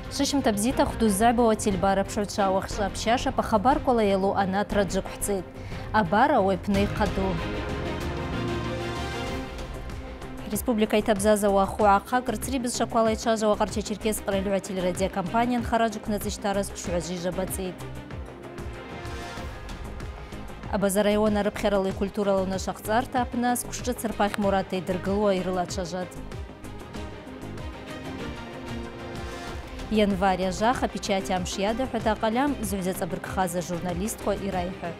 ششم تبزيتا خدو الزعبة وتلبارة بشوتشا وخشا بشاشة بخبار كولا يلو أنا ترجق حصيد أبارا ويبني قدو Республика Табзаза وأخوعاقا قرتري بزشاكوالا يتشاجا وقرشا تشيركيس قريلو عتيل راديا كامبانيا خراجو كنازيش تارس بشوعجي جباتيد أبازارايونا ربخيرالي كультуралы нашақцар тапнас кушчы цырпах мурат эйдыргылу айрыла чажат. Января жаха печати амшияда худа қалям зюзец абыркхаза журналистко ирайхы.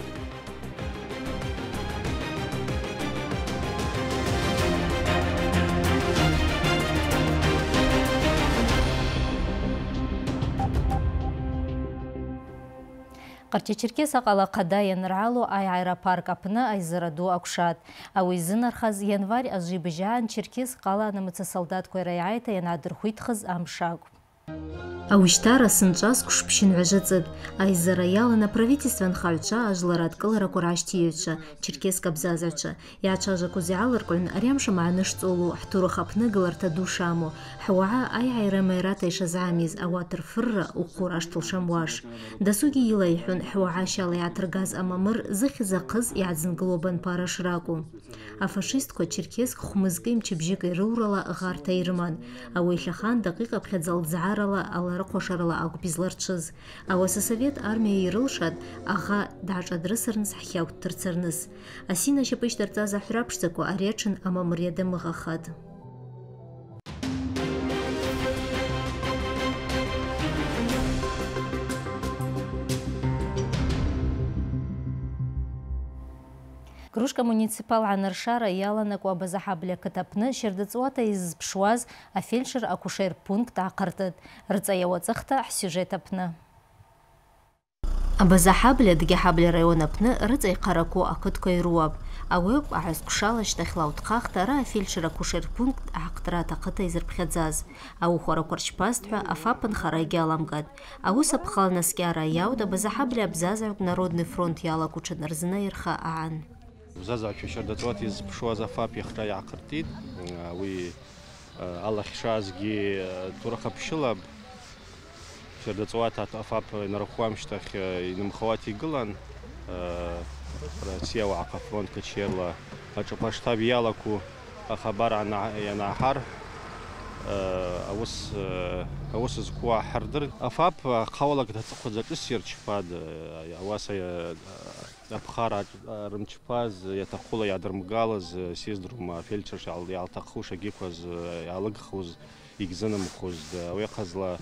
Qarchi-Черкес aqalaqada yanralo ay aeropарк apına ayzıradu akşat. Awizin arxaz yanvar azjibjan Черкес qala namıtsa soldat koyrayayta yanadırxuytxız amşag. Ауштара сынчас кушпшин вяжецед, айзара ялана правительствен хальча ажларат кылара курачтиевча, Черкес кабзазавча, ячажа кузиалар кольн арямша маныш цолу, хтуру хапны галарта душаму, хваа айра майрата ишазамиз, аватр фырра у кураштыл шамваш. Дасуги илайхун хваа шала ятргаз амамыр зыхиза кыз ядзин глобан парашраку. А фашистко Черкес хумызгым чебжик ирурала гарта ирман, а уйхахан дакыка пхедзал дзарала ала قشرلا أو بيزلرتشز أو سوفيت أرمية يرلشاد أغا دعج أدرسرنس حياو ترترنس أسينا شبيش درتازا حرابشتكو أريتشن أما مريادة مغاخاد Кружка муниципал анаршара яланак уабазахабля катапны шердыцуата из пшуаз, а фельдшер акушер пункт ақыртыд. Рыцаяуацахта сюжетапны. Абазахабля дгехабля районапны рыцай қараку ақытко ируаб. Ауэп ағыз кушалаш тахлаутқақтара фельдшер акушер пункт ақтыра тақыта изірпхедзаз. Ау хора корчпаства афапын хараги аламгад. Ау сапхал наскяра яуда базахабля абзазавк Народный фронт яла кучанарзына ирха аан. Заза чешердацват из пшуаза фап яхта яқыртид, уи Аллах шазги турахапшилаб шердацват афап нарухуамштах инмхвати гылан Россия ва фронт качерла ачапаштаб ялаку хабар ана янахар أوس زكوا حردر أفاب خاولك تأخذ السيرش فاد أواسا أبخار رمشباز يتقول يادر مقالز سيزدرم فيلتشرش على يالتقوش أجيكوز يالقخوز يجزنا مخوز ويقزلا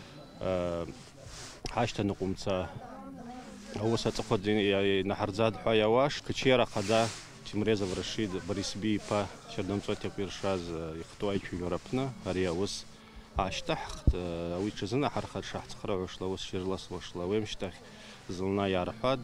حاشتا نقومتا أوسا تأخذ نحرزاد حيواش كتيرا قدا تمريزا برشيد بريسبي با شردم صوتي بيرشاز يختوي يوربنا هريا وس اشتحت ويتشزنا حرخه شحت خروش لو شيرلاس وش لو يمشتح زلنا يارفاد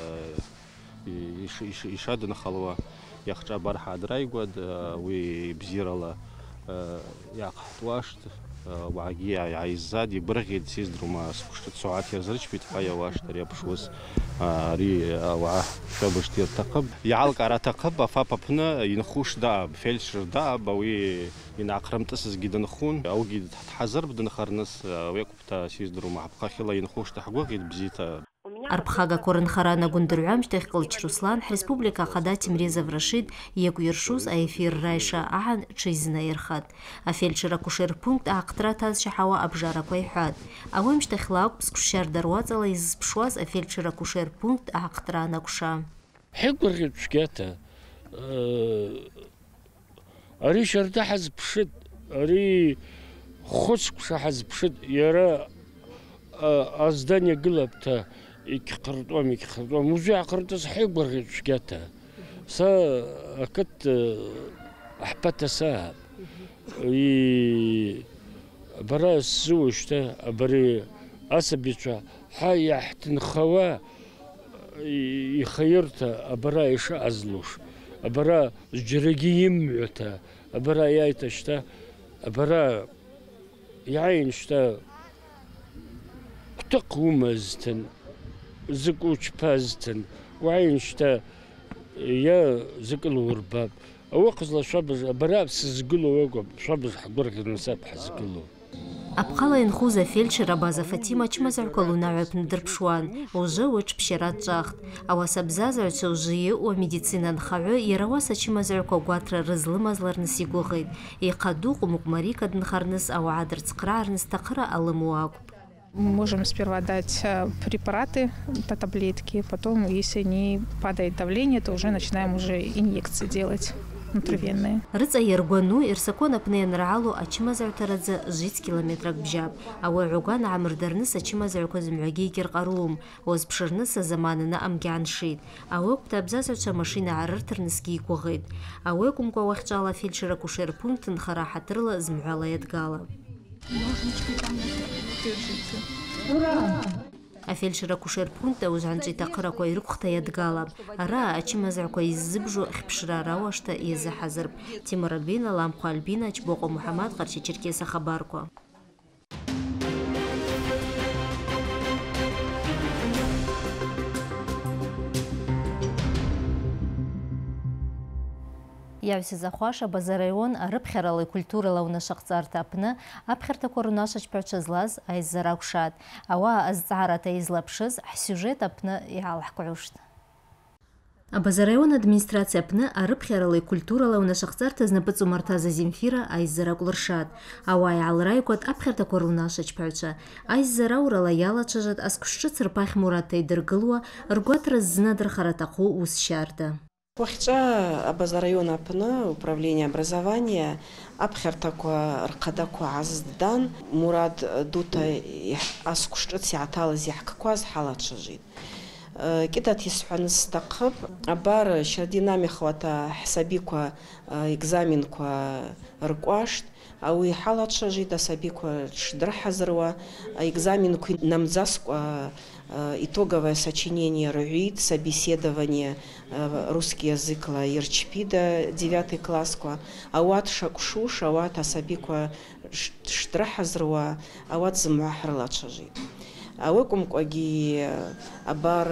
يشاد نخلوا يخجا برحا درايغود ويبزيرلا يقحتواشت وعجي عايزاد يبرغي سيزدرما سكشت ساعات يزرج بيتحيا واش تري بشوس ري وع شبش ترتقب يعلق على تقب فابنا ينخوش دا فيلشر دا بوي ينعقرم تسز جدا نخون او جد حذر بدنا خرنس ويقبتا سيزدرما بخاخلا ينخوش تحقوق بزيتا Арбхага корынхарана гундырюам штехкалч Руслан Республика Хада Тимрезов Рашид еку ершуз а эфир райша ахан чизна ерхат. А фельдшер акушер пункт ақтыра таз шахава абжара койхат. А вым штехлаук скушер дарвазала из пшуаз а фельдшер акушер пункт ақтыра накуша. حقر شكاته أري شرطة حزب شد أري خشك حزب شد يرى أزدانية قلبته يكقرطوم موزع قرطة صحيح برغي شكاته سا أكت أحبت سا برا السوشته بري أسبيتشا حي حتن خوا يخيرته برا إيش أزلوش برا جرجيم عته برا يايتشته برا يعينشته تقوم زتن زكوش بازتن وعينشتا يا زكل ورباب وقز لا شابز براب سزقلو وقب شابز حقرك النساب حزقلو أبقى ينخوز فيلشر بازا فاتيما تشمزع كلنا عبن دربشوان وجوج بشيرات جاخت أو سبزازع تشوجي وميديسينا نخاعو يرواسا تشمزع كوغواتر رزل مزلر نسيقو غيد يقادوق ومقماريكا دنخارنس أو عادر تقرار نستقرأ ألمواقب. Можем сперва дать препараты, таблетки, потом, если не падает давление, то уже начинаем инъекции делать внутривенные. رزا يرغونو إرسكونا بنين رعالو أتشمزع ترزا 6 كيلومترك بجاب أو عقان عمر درنسا تشمزع كوزمعجي كيرقاروم وزبشرنسا زماننا أمجي عنشيد أو بتابزازع تشماشينا عررتر نسكي كوغيد أو يكم كوخجالا فيلشرا كوشير بونكت نخرا حترلا زمعالا يدقالا. أفيلشرا كوشير بونتا وزعنجي تقرا كوي ركختا يدقالب أرا أتشمزع كوي زبجو إخبشرا راوشتا إيزا حزرب تيمر بينا لام قلبينا تبوقو محمد قرشي تشركيسا خباركو. Явси захваша базарайон рыбхералы культуралы унашақцарты апны апхерта корунаша чпячызлаз айзаракшат. Ава азцарата излапшыз сюжет апны ялахкуушт. Базарайон администрация апны рыбхералы культуралы унашақцарты знапыцу Мартаза Земфира айзаракулыршат. Ава ялрайкот апхерта корунаша чпяча. Айзараурала ялачажат аскушчы цырпах Мурат Тайдыргылуа рготра знадыр харатақу усшарда. Вахча базарайон апны управление образования апхертаква рқадаква аздан Мурад дута аскушчыц яталыз яхкакваз халатшажит. Кидат исханс тақып абар шардинами хвата хсабиква экзаменква рквашт ауи халатшажит асабиква шдрахазрва экзаменку намзасква итоговое сочинение РУИД, собеседование русский язык ла Ирчпида 9 класс, ауат шакшуш, ауат асабиква штрахазруа, ауат змахрлачажит. Ауекум коги абар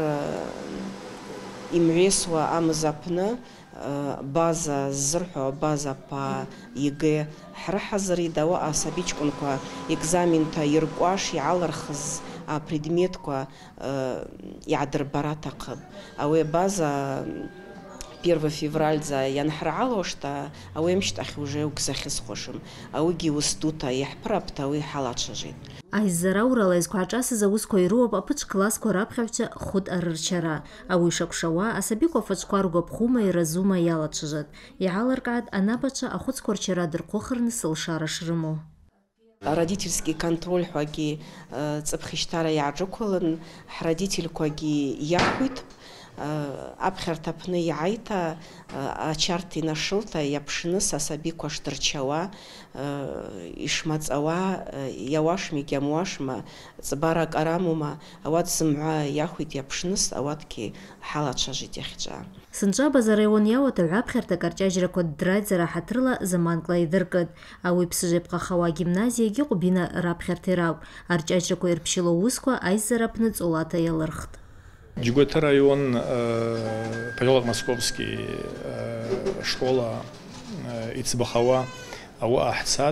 имресуа амзапна база зрхо база по ЕГЭ храхазри дава асабичкунка экзамен-то иркуаш ялархз а предметку ядербарата кыб. Ауэ база 1 февраля за янхрало, что ауэ мштахи уже укзахис хошим. Ауги устута яхпрапта ауэ халатшажит. Айзараурала изкуачасы за узкой руоб апыч класско рабхавча худ арырчара. Ауэ шакшава асабико фачкварго пхума и разума ялатшажат. Яларкад анапача ахуд скорчара дыркохырны сылшара шрыму. Родительский контроль хоги цепхиштара яджукулын, родитель коги яхуит, абхертапны яйта, ачарты нашилта, япшиныс асабико штырчава, ишмацава, явашми гямуашма, цбарак арамума, ават зымга яхуит япшиныс, аватки халатша житяхча. Сынжа базарайон яуата абхерта карчажра код драйзера хатрла заманкла идыркыд. Ауи псыжепқа хава гимназияги қубина рабхертирау. Арчажра ко ирпшило узко айзарапны цулата ялырхт. Джигота район, поселок Московский, школа Ицбахава, ауа ахсад,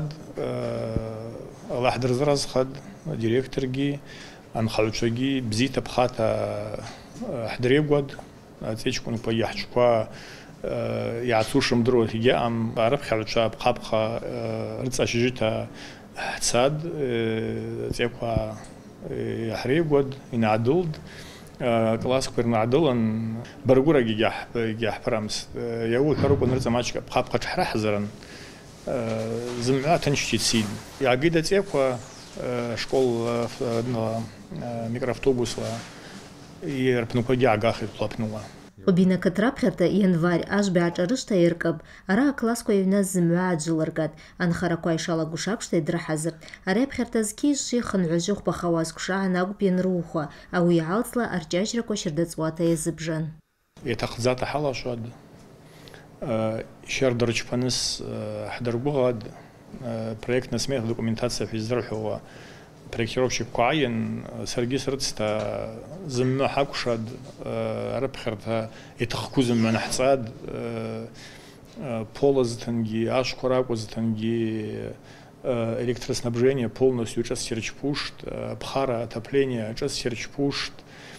Аллах дразразхад, директорги, анхалучаги, бзита пхата хдребгод. Отечку пояхчка яцушим дрот ям араб халча бхабха рцашжита цад теква яхребгод инадулд класс пернадулан баргураги яхпрамс яул харуб нрцамачка бхабха храхзран змя танчтит ягида теква школ микроавтобусла и рпнукодягах и плапнула. Обина катрапхерта январь аж бячарышта иркаб. Ара класско юназ змуад жиларгат. Анхарако айшала гушапшта идрахазыр. Ара пхерта зкиши ханжух бахаваз куша нагуп янруха. Ауи алцла арчажрако ширдацвата языбжан. Етахзата халашад. Шердорчпанис хдаргугад. Проектная смех документация физрухова. Проектировщик Куаин Сергей Срыцта зимно хакушад рабхерта итахкузм манахцад полозтанги ашкуракузтанги электроснабжение полностью час серчпушт, пхара, отопление час серчпушт,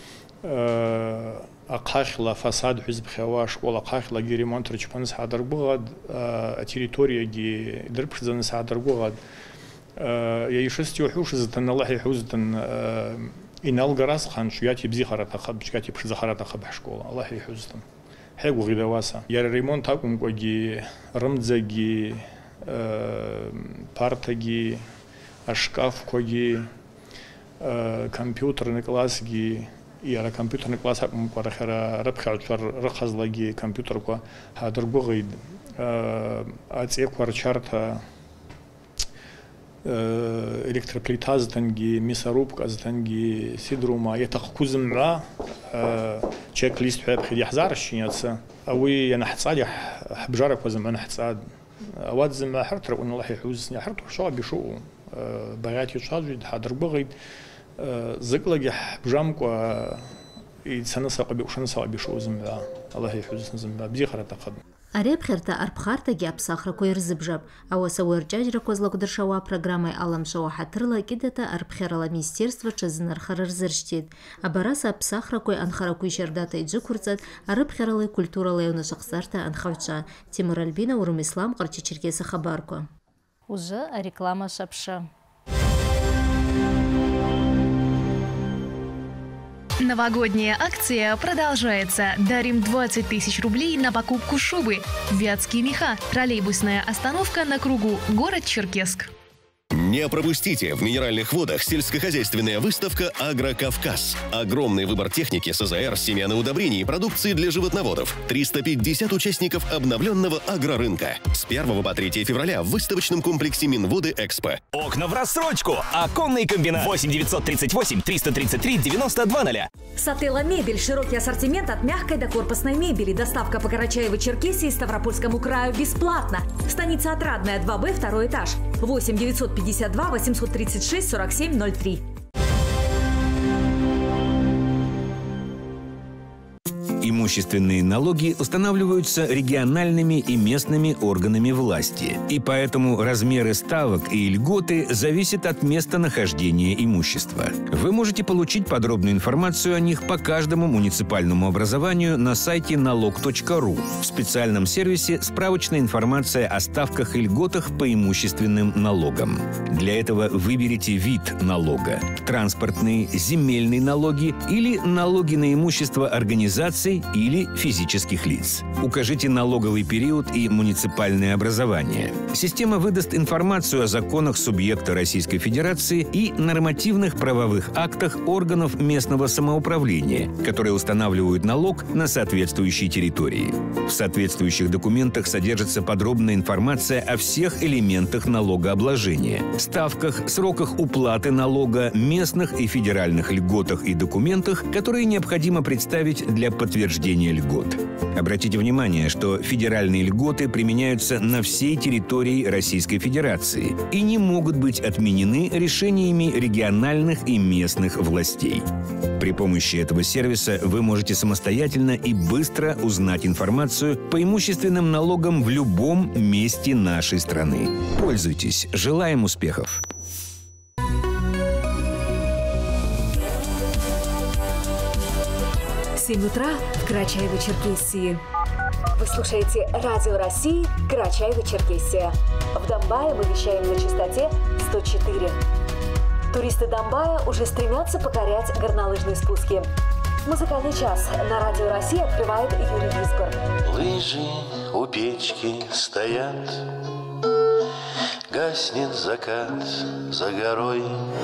акахла фасад хизбхева школа акахла ги ремонт рчпанс хадарбугад, территория ги дырпшзанс хадарбугад. Я еще стюхуш затан Аллах яхузтан инал гарас хан шуяти бзихарата хаб чкати пшзахарата хаб школа Аллах яхузтан. Хегу гидаваса. Я ремонт акум коги рамдзаги партаги, шкаф коги, компьютерный класс ги, и ара компьютерный класс акум парахара рабхалчар рахазлаги компьютер ко хадурбугид, ацеквар чарта электроплита затанги, мясорубка затанги, сидрума, это кузмра чек-лист хабхид яхзарщиняца, а вы я нахцадих хбжарак возьму нахцад. أود زم حرت رأون الله يحوزني حرت وشوا بشو بغاتي شاجد حضر بغيد زقلق بجامك ويتسنى ساق بيوشنا ساق بشو زم الله يحوزنا زم بزي خرط قدم أريب خيرتا أربخارتا جاب صخرة كويرز بجاب أو سوير جاجرة كوزلق درشوا программой алам шоу حترلا كدتا أربخيرلا министерство чезнер خررزرشتيد أبراسا بصخرة كوي أنخرا كوي شرداتا يجوكورتزاد أربخيرلا كультурала يونا شخصارتا أنخوچا Тимур Альбина Урум Ислам Qarchi Черкеса Хабарко. Уже реклама шапша. Новогодняя акция продолжается. Дарим 20 тысяч рублей на покупку шубы. Вятские меха. Троллейбусная остановка на кругу. Город Черкесск. Не пропустите в Минеральных водах сельскохозяйственная выставка «Агрокавказ». Огромный выбор техники, СЗР, семян и удобрений и продукции для животноводов. 350 участников обновленного агрорынка. С 1 по 3 февраля в выставочном комплексе Минводы Экспо. Окна в рассрочку. Оконный комбинат. 8 938 333 9200. Сателла мебель. Широкий ассортимент от мягкой до корпусной мебели. Доставка по Карачаево-Черкесии и Ставропольскому краю бесплатно. Станица Отрадная, 2Б, 2 этаж. 8 952 836 47 03. Имущественные налоги устанавливаются региональными и местными органами власти, и поэтому размеры ставок и льготы зависят от местонахождения имущества. Вы можете получить подробную информацию о них по каждому муниципальному образованию на сайте налог.ру в специальном сервисе «Справочная информация о ставках и льготах по имущественным налогам». Для этого выберите вид налога – транспортные, земельные налоги или налоги на имущество организаций или физических лиц. Укажите налоговый период и муниципальное образование. Система выдаст информацию о законах субъекта Российской Федерации и нормативных правовых актах органов местного самоуправления, которые устанавливают налог на соответствующей территории. В соответствующих документах содержится подробная информация о всех элементах налогообложения, ставках, сроках уплаты налога, местных и федеральных льготах и документах, которые необходимо представить для подтверждения льгот. Обратите внимание, что федеральные льготы применяются на всей территории Российской Федерации и не могут быть отменены решениями региональных и местных властей. При помощи этого сервиса вы можете самостоятельно и быстро узнать информацию по имущественным налогам в любом месте нашей страны. Пользуйтесь. Желаем успехов! 7 утра в Карачаево-Черкесии. Вы слушаете Радио России Карачаево-Черкесия. В Домбае мы вещаем на частоте 104. Туристы Домбая уже стремятся покорять горнолыжные спуски. Музыкальный час на Радио России открывает Юрий Визгор. Лыжи у печки стоят, гаснет закат за горой.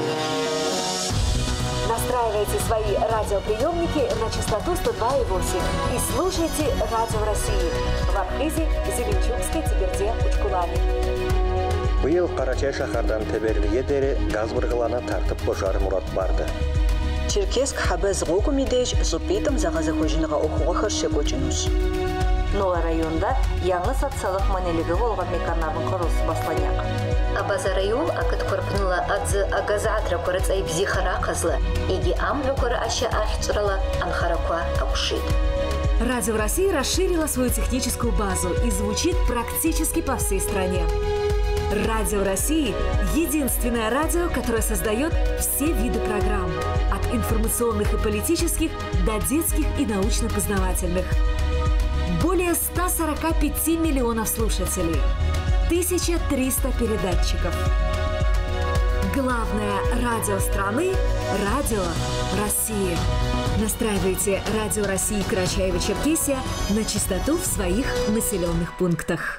Настраивайте свои радиоприемники на частоту 102,8 и слушайте Радио России в Абхазии, Зеленчукской, Тиберде, Учкулане. Быйыл Карачай шахардан Теберлиедері газ бұрғылана тартып божар мұрат барды. Черкесск хабез ғоку медеш зупитым заға захожыныға оқуға хыршы көчінуш. Нола районда яңы социалык манелігі болған меканнардың құрылысы басланяқ. Абаза район акыт корпнула адзы агазатра корыц айбзи хара казлы. Иги амлю коры аша ахицурала анхараква акушит. Радио России расширила свою техническую базу и звучит практически по всей стране. Радио России – единственное радио, которое создает все виды программ. От информационных и политических до детских и научно-познавательных. Более 145 миллионов слушателей. 1300 передатчиков. Главное радио страны – Радио России. Настраивайте Радио России Карачаево-Черкесия на частоту в своих населенных пунктах.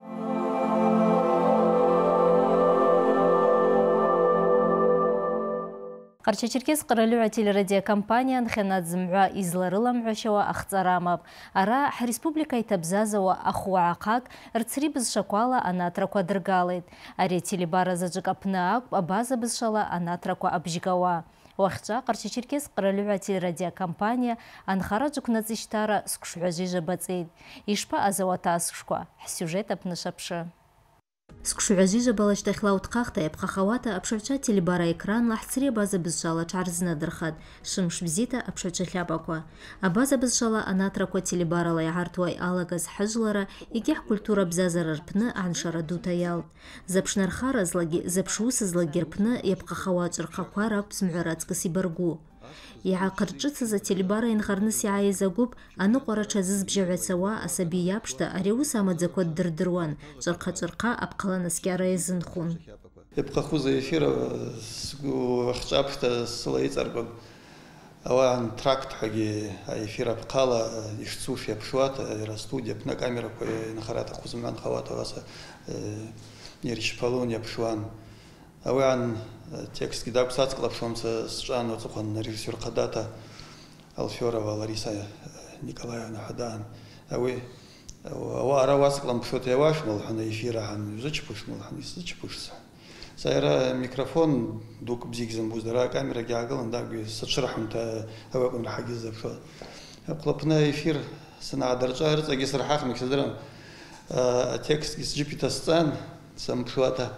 Карача-Черкес Каралюа телерадиокомпания Хенат Змуа изларылам Мушава Ахцарамаб. Ара республика Итабзазава Ахуакак рцри безшаквала анатра квадргалит. Аре телебара заджакапнаак абаза безшала анатра квабжигава. Уахча Карача-Черкес Каралюа телерадиокомпания Анхара Джукназиштара скшуажижа бацид. Ишпа азавата скшква. Сюжет апнашапша. Скшуажижа балаштахла утқахта ябқахавата апшавча телебара экран лахцре база безшала чарзна дырхат шымш бзита апшавча хлябаква. А база безшала анатраква телебара лайгартуай алагаз хажлара игех культура бзазарарпны аншара дутаял. Запшнархара злаги запшуса злагерпны ябқахават жырқақва рак бзмғарацкаси баргу. Яқырчыца за телебара инхарныс яайзагуб аны қорача зызбжавацава асаби япшта ареус амадзакот дырдыруан жырқа-жырқа апқаланас кяра езынхун. Епқаху за эфира вахчапшта сылайцаргон аван тракт хаги эфира апқала ишцуф япшуата студия на камера по нахарата хузуман хавата васа неришпалон япшуан аван текст кидап сацклап шомца сжано цухан режиссер Кадата Алферова Лариса Николаевна Хадан ави аравасклам пшот яваш мол хана эфира хан зачпуш мол хан зачпушса сайра микрофон дук бзигзем буздара камера гягал даг сачрахмта авакун хагиз запшо клапна эфир сана дарча рца гисрахах миксадрам текст из джипита сцен сам пшуата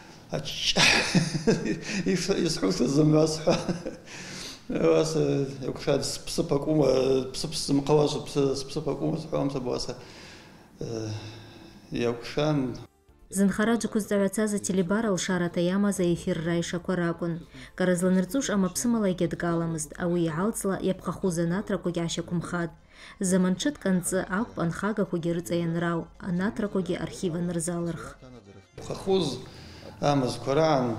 يسحوس الزماسحة واس يكفاد بسبكوما بسمقواش بسبكوما سحوم سبواسة يكفان Зынхара джукуздаваца за телебара лшарата яма за эфир райша коракун. Каразланырцуш ама псымалай гедгаламызд, ауи алцла ябқаху занатра когяша кумхад. Заманчыт канцы акп анхага когерыца янрау, анатра коги архива нырзалырх. Пхахуз амаз Коран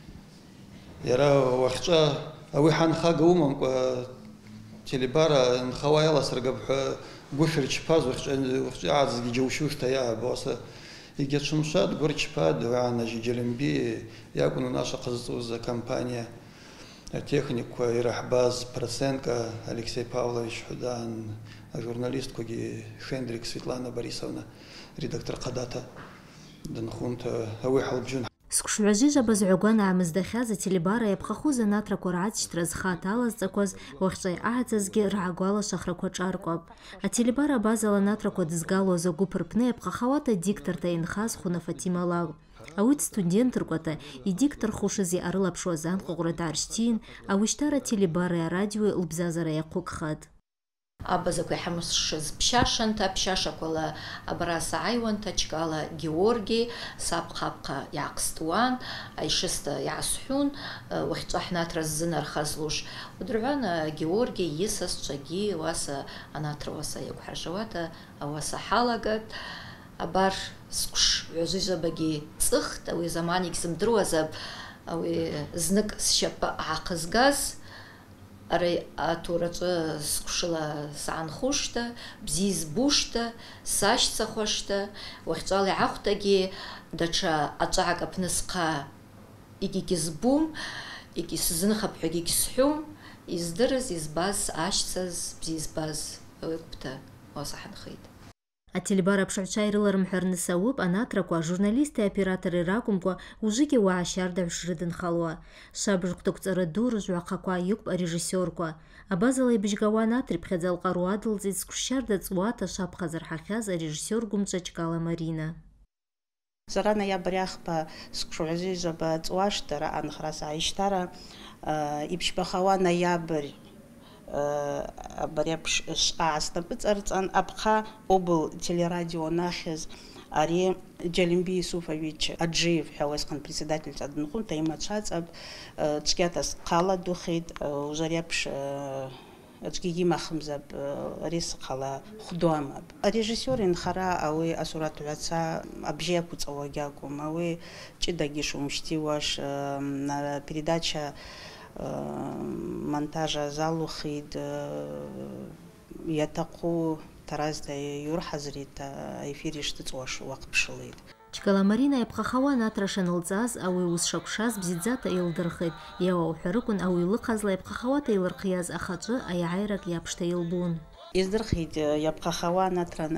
яра вахча ави ханхага умам телебара нхаваяла сргаб гушрич паз вахча аз гижушуш тая боса игет шумшат горчпад вана жиджелемби якуну наша казуз компания технику Ирахбаз Проценко Алексей Павлович Худан журналист коги Шендрик Светлана Борисовна редактор Кадата днхунта ави халбжун Скшуажижа базуган амыздахя за телебара ябқаху занатра курацштра зхатала зцакоз вахчай аҳацазги раагвала шахраква чаркваб. А телебара базала натраква дызгало за гупырпны ябқахавата дикторта инхаз хуна Фатима Лаг. Ауит студентрквата и диктор хушази арылапшуа занқуғра дарштин, ауиштара телебара радио лбзазара яқуқхад. Абазакой хамус пшашанта пшашакола абраса айванта чкала Георгий сапхапка яқстуан айшиста ясхун вахчахнат раззинар хазлуш удрвана Георгий есас чаги васа анатрваса якхашавата аваса халагат абар скуш юзижабаги цых тави заманик зимдруазаб ави знык сшапа ақызгаз Ари атурачы скушала санхушта, бзиз бушта, сашца хошта, вахчали ахтаги, дача ачага пнысқа иги гизбум, иги сызынхап хуги гисхум, издырыз избаз ашцаз бзиз баз выкпта осаханхит. А телебара пшачайрылар мхернысауып анатраква журналисты и операторы ракумква ужиги уашарда вшрыдын халуа. Шабжуктук царадур жуакаква юкп режиссерква. А базалай бижгава натрip хедзал каруадылзит скушарда цуата шабхазар хахяз режиссер гумчачкала Марина. Зара ноябряхпа скушажижаба цуаштара анхраса айштара ипшбахава ноябрь Барепш Шастапыцарцан Абха обл телерадио нахез Ари Джалимби Юсуфович Аджиев хауэскан председатель аднхун таймачацаб чкятас қала духид ужаряпш Ачгиги махмзаб рис қала худуамаб. Режиссер инхара ауи асурат уаца абжия куцавагякум ауи чидаги шумштиваш передача монтажа залухид ятаку таразда юр хазрита эфири штыцваш вақпшылид. Чкаламарина епхахава натрашан лцаз ауи усшакшаз бзидзата илдырхит. Ява ухарыкун ауи лыхазла епхахавата илырқияз ахаджы айайрак япшта илбун. Издырхит епхахава натран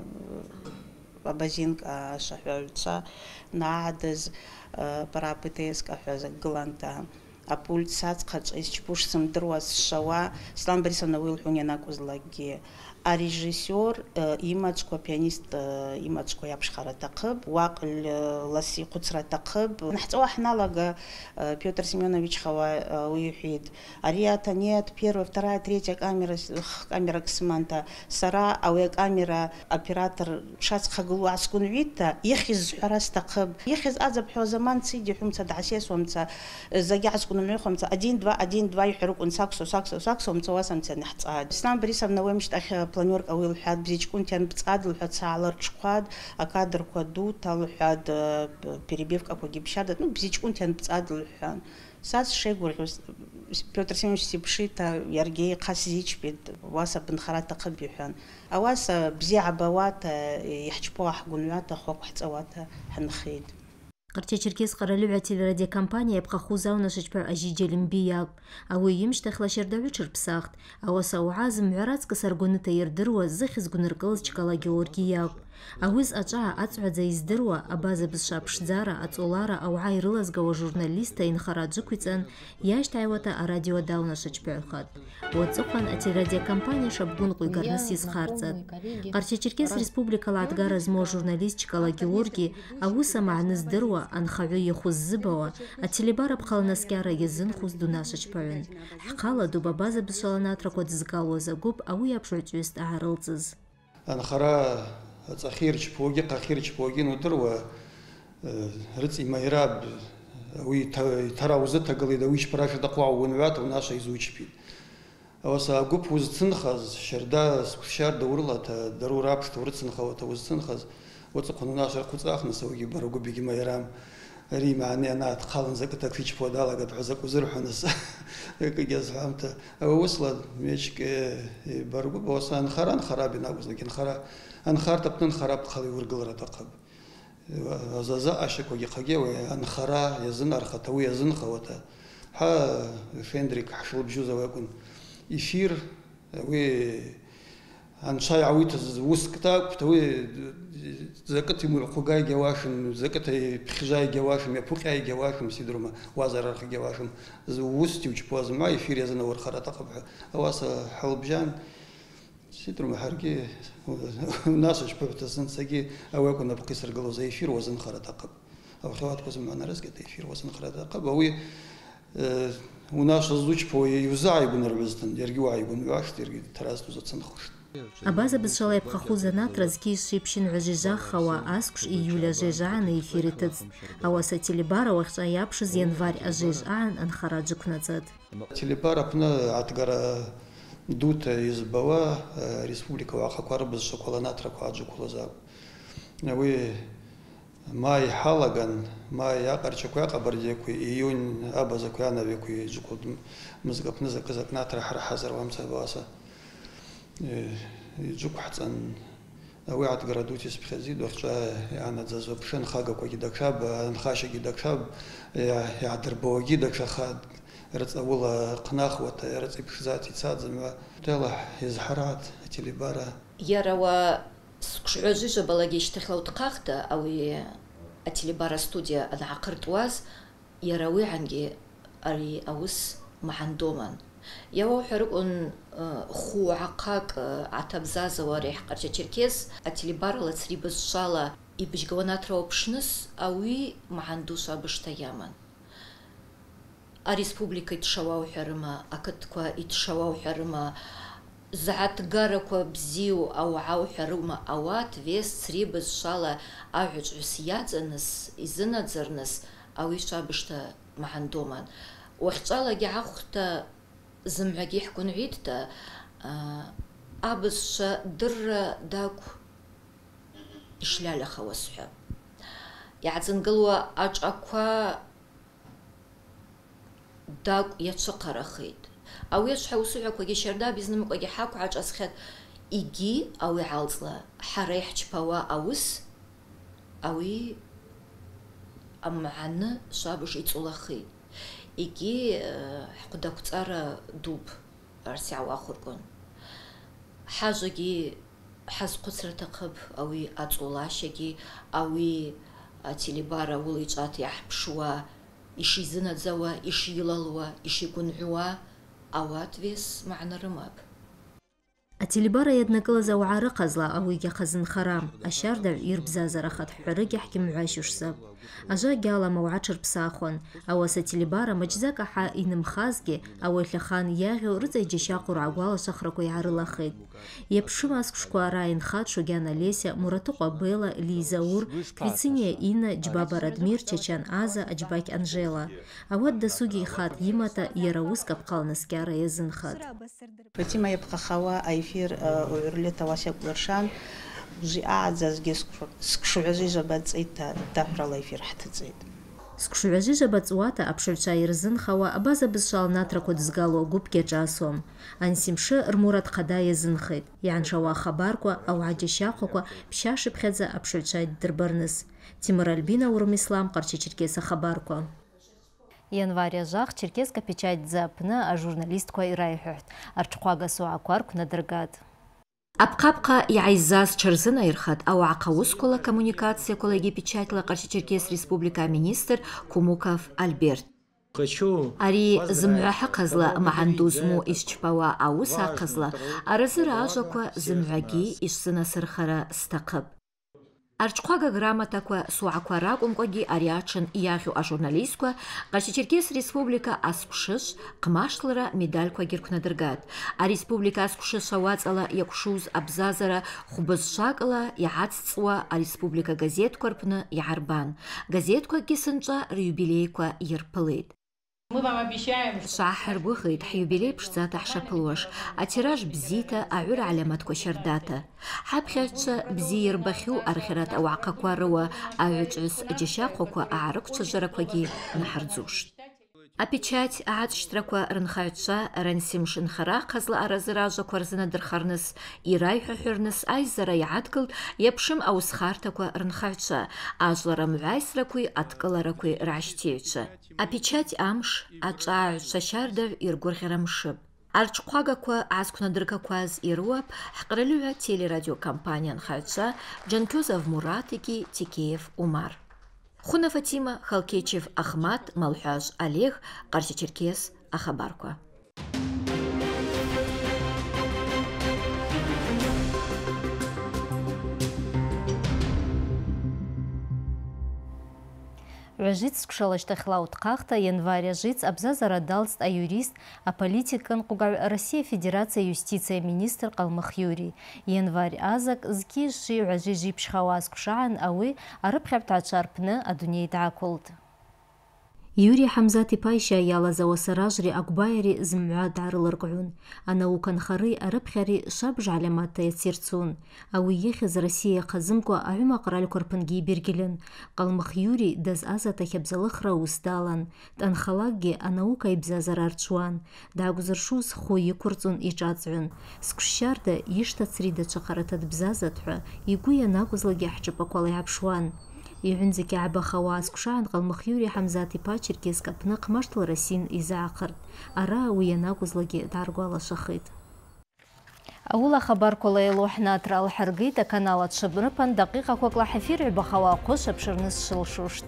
бабазинка шахвальца наадыз парапытеск ахвязак гланта. Апульт сацкач из чпушсам друас шава Слан Борисовна Уилхунена кузлаги. А режиссер имачко пианист имачко япшхара тақыб вақл ласи қуцра тақыб нахтуа хналага Петр Семенович хава уюхид арията нет первая вторая третья камера ксманта сара ауя камера оператор шац хагулу аскун вита ехиз харас тақыб ехиз азаб хозаман сиди хумца дасес умца заги аскун мехумца 1-2 юхрук он саксо умца васамца нахтса Слан Борисовна вемшт планерка أول حد بزيجكون تان بتصعد الحد ساعة شقاد أكادر قدو تال الحد перебивка погибшада ну бзичкун тан بتصعد الحد ساس شيء قول Петр Семенович сипшита яргей قاسيج بيد واسا بنخرات تقبيحان أواسا بزيع بوات يحجبوا حقنوات خوك حتسوات حنخيد Qarcha-Cherkes qaralübə teleradiokompaniya epqaxuza unashachpar ajijelimbiyak. Awi yimsh taxlasherdavü çırpsaqt. Awasa uazım mu'aratska sargunu tayirdirwa zikhiz gunirqilz chkala Georgiyak. Awiz acha'a ats'udza izdirwa abaza bishapshdzara atsolara aw'a irilazgawa jurnalista inxaradzukwitzan yasht aywata aradioa daunashachpar. Уацӏыхъуан ателерадиокомпания шабгун къуигарныс изхъарцӏат. Qarcha-Cherkes республикала адгара змо журналист Чкала Георгий ауса маъны здыруа анхагӏвы йахвыззыбауа ателебара пхъалнаскӏьара йазынхуз дунашачпагӏвын. Хӏхъала дубабаза бызшваланатраква дызгалуаз агвып ауи апшгӏвычӏвгӏвыс дъагӏарылцӏыз. Анхара ацӏахирчпугьи къахирчпугьи нудыруа рыцӏи майраб ауи тара узытагылитӏ ауи йшпарашта къуагӏу уынгӏвата унаша йзучпитӏ. Awasa gup uztsinkhaz sherda sharda urlata darura apshta urtsinkhawata uztsinkhaz وتقولون ناشر قطعة نسوي برجو بيجي ما يرام ريم عني أنا أتقالن زكتك فيش فودالا قد عزك وزرح نس كجاز فهمت وصل ميشك برجو بوصل أنخران خراب ناقص لكن أنخار تبتن خراب خلي ورجل رتقب زازا أشك ويقجي وأنخرا يزن أرخته ويزن خوته ها فندريك حشل بجوزه ويكون يفير وي عن شاي عويت وسكتاك بتوي زكتي مرقوقاي جواشم زكتي بخجاي جواشم يا بوقاي جواشم سيدرما وازر رخ جواشم وستي وجبوز ما يفير يزن ور خرطه قبح اواس حلبجان سيدرما حرقي ناس شببت سنسقي او كنا بقصر قلو زي يفير وزن خرطه قب او خوات كوز معنا رزقت يفير وزن خرطه قب وي وناس زوج بوي يوزاي بنربزتن يرجوا يبون واش ترجي تراستو زتسنخوش Абаза бызшала епхахуза натраз киш шипшин ужижах хава аскуш июля жежаан эфири тыц. Ауаса телебара уахча япшиз январь ажежаан анхараджук нацад. Телебара пна атгара дута избава республика Уахаквара бызшакола натраку аджукулаза. Уи май халаган май якарчаку якабардеку июнь абазаку янавеку джукудум мызгапны заказак натра хархазар вамца баса. جوك حتى وعد جرادوتي سبخزيد وخشى يعني تزوج بشن خاجة كوي دكشاب نخاشة دكشاب يعدر بوجي دكشا خاد رت أول قناخ وترت بخزاتي تصاد زم تلاح يزحرات تلي بارا يروا سكشعوجي بلاجيش تخلو تقاخته أو تلي بارا ستوديا أنا عقرت واز يروي عنجي أري أوس محندومان يو حرقون خو عقاق عتبزازا وريح Qarcha-Cherkes ателебар лацри бызшала и бжгаванатра опшныс ауи махандуса быштаяман. А республика итшавау хярыма, акытква итшавау хярыма زعتقارك بزيو أو عاو حرمة أوات فيس تريبز شالا أعج عسيات الناس إزنا زرنس أو يشابشتا معندوما وخشالا جعوختا زمعجي حكون عيدتا أبس در داكو إشلال خواسحة يعزن قلوا أجأكوا داكو يتشقر خيد أو يشحو سوعك وجي شردا بيزنمك وجي حاكو عج أسخد إيجي أو يعالزلا حريح جبوا أوس أوي أمعنا شابش يتسولا خيد إيجي حقداكو تارا دوب أرسيعو آخركون حاجة حز قصر تقب أوي أتولاشجي أوي تليبارا وليجات يحبشوا إشي زنا زوا إشي يلالوا إشي كنعوا أوات فيس معنا رماب التليبارا يدنقل زوعار قزلا أو يخزن خرام أشاردع يربزازر أخد حرق يحكم عايشوش سب أجا جالا موعشر بساخون أو ستليبارا مجزاك حا إنم خازجي أو الخان ياغي ورزي جشاقور عقوال شخركو يعرلا خيد يبشو ماسك شكواراين خاد شوغانا ليسيا مراتوقا بيلا ليزاور كريциния إنا جبابا ردمير чечан аза أجباك أنجيلا أوات досуги خاد يماتا يراوسكا بقالنا سكارا يزن خاد فتيما يبقى خوا أيفير وعرلتا واسيا قرشان جي أعزاز سكشوعزي جبات زيتا تاحر الله يفير حتى زيت سكشوعزي جبات زواتا أبشرشا يرزن خوا أبازا بزشال ناتركو دزغالو قوبكي جاسوم أنسيمشي رمورات قدا يزن خيد يعني شوا خباركو أو عجي شاقوكو بشاش بخزا أبشرشا دربرنس تيمر البينا ورميسلام قرشي چركيسا خباركو января жах черкеска печать запна, а журналистку ирайхухт. Арчқуага суакуарку надргад. Апқапқа яйзаз чарзына ирхат, ау ақауыз коммуникация коллеги печатла Қаршы Черкес Республика министр Кумуков Альберт. Ари зымуаха қазла махандузму ишчпава ауса қазла, аразыр ажаква зымуаги ишсына сырхара стақып. Арчқуага грамотаква суакуаракумкоги ариачын яхю а журналистква Қаршы Черкес Республика аскушыш қмашлыра медальква гиркунадыргат. А Республика аскушыш ауацала якушуз абзазара хубызшакала яхаццуа а Республика газеткварпны яарбан. Газетква кисынча юбилейква ерпылыд. Мы вам обещаем, что шахар бухит юбилей пшзата хшаплош, а тираж бзита аюр аляматко шардата. Хабхяча бзир бахю архират ауакаква руа аючус джишакоква аарукча жаракваги нахардзуш. А печать аадштраква рынхайча рансимшин хара казла аразыража кварзына дырхарныс ирайхухюрныс айзара яадкыл япшым аусхартаква рынхайча ажлара мвайсракуй аткаларакуй раштеюча. А печать амш ачаача шардав иргурхирамшып. Арчқуагаква аскунадыркакваз ируап хқрылюя телерадиокомпаниян хайча Джанкёзов Муратики Тикеев Умар. Хуна Фатима Халкечев Ахмат Малхаж Олег Қаршы Черкес Ахабарква. Жиц скшалаштахла утқақта января жиц абзазара далст а юрист, а политикан куга Россия Федерация юстиция министр Қалмық Юрий. Январь азак зки жи ажи жипшхава скшаан ауи арабхабта чарпны адуней таакулд. Юрий Хамзати Пайша яла завасаражри акбайри змуа дарылыргун. Анаука хары арабхари шабж алямата яцирцун. Ауи ехиз Россия қазымко аюма қарал корпынги бергелен. Қалмық Юрий даз азата хебзалыхра усталан. Танхалагги анаука ибзазар арчуан. Дагузаршуз хуи курцун ичацун. Скушарда ишта црида чақаратад бзазатха. Игуя нагузлаги хчапаквалы абшуан. يعنزك عبا خواس كشان Қалмық Юрий Хамзати Па Черкеска пнық маштыл Расин изаақырд. Ара уянагуз лаги даргуала шахид. أولا خبر كله لوحنا ترى الحرقية كانالات شبربان دقيقة كوكلا حفير عبا خوا قوش بشرنس شلشوشت.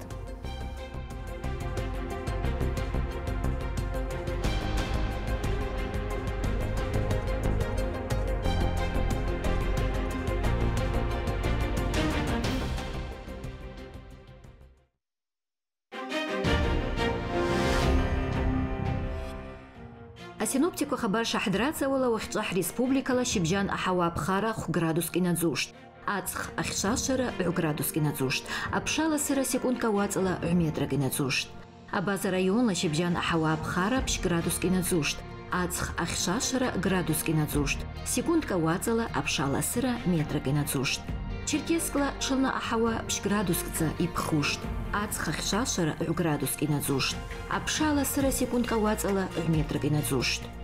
Асиноптико хабар шаҳдрацауала уахьчӏвахь республикала шьыбжьан аҳауа ԥхара 1 градус кӏинадзушт. Ацх ахьшашара 1 градус кӏинадзушт. Аԥшала сыра секундка уаҵала 1 метра кӏинадзушт. Абаза районла шьыбжьан аҳауа ԥхара 1 градус кӏинадзушт. Ацх ахьшашара градус кӏинадзушт. Секундка уаҵала аԥшала сыра метра кӏинадзушт. Черкескла шылна аҳауа 1 градускӡа иԥхушт. Ацх ахьшашара 1 градус кӏинадзушт. Аԥшала сыра секундка уаҵала 1 метра кӏинадзушт.